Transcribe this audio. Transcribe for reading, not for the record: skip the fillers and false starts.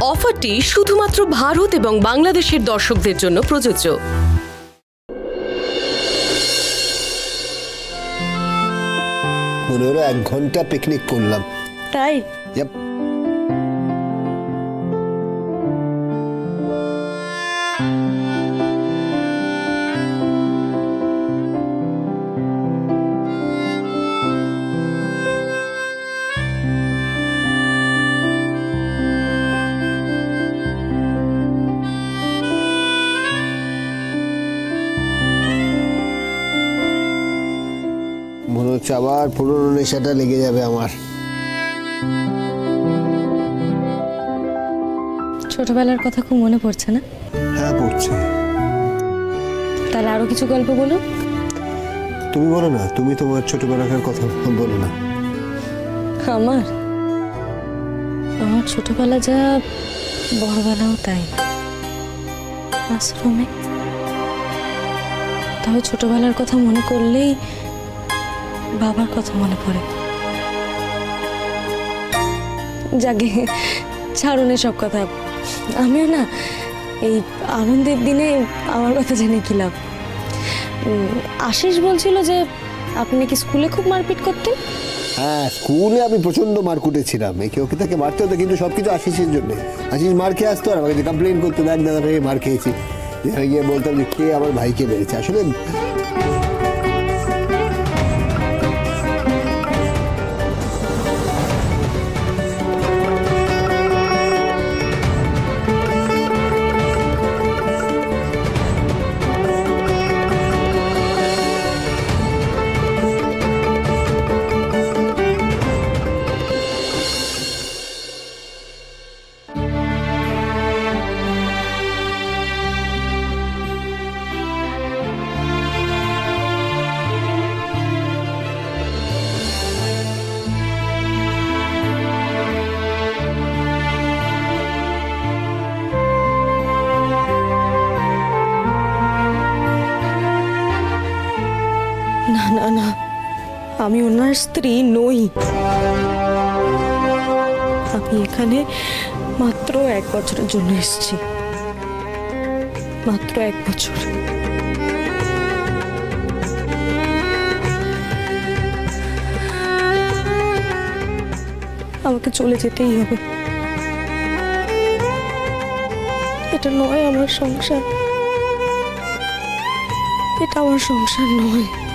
অফারটি শুধুমাত্র ভারত এবং বাংলাদেশের দর্শকদের জন্য প্রযোজ্য। মনে হলো 1 ঘন্টা পিকনিক করলাম। তাই? মনে হচ্ছে আবার পুরনো নেশাটা লেগে যাবে আমার। ছোটবেলার কথা খুব মনে পড়ছে না? হ্যাঁ পড়ছে। তাহলে আরো কিছু গল্প বলো। তুমি বলো না, তুমি তোমার ছোটবেলাকার কথা বলো না। আমার ছোটবেলা যা বড়বেলাও তাই। আশ্রমে তবে ছোটবেলার কথা মনে করলেই বাবার কথা মনে পড়ে। জাগে ছাড়ুন সব কথা। আমিও না এই আনন্দের দিনে আমার কথা জেনে কি লাভ। আশিস বলছিল যে আপনি নাকি স্কুলে খুব মারপিট করতেন। হ্যাঁ, স্কুলে আমি প্রচন্ড মারকুটে ছিলাম। ওকে তাকে মারতে হতো, কিন্তু সবকিছু আশিসের জন্য। আশিস মার খেয়ে আসতো আর আমাকে কমপ্লেন করতো, দেখ দাদা ভাই মার খেয়েছি। গিয়ে বলতাম যে কে আমার ভাইকে মেরেছে। আসলে না না না, আমি ওনার স্ত্রী নই। আমি এখানে মাত্র 1 বছরের জন্য এসেছি। মাত্র 1 বছর। আমাকে চলে যেতেই হবে। এটা নয় আমার সংসার। এটা আমার সংসার নয়।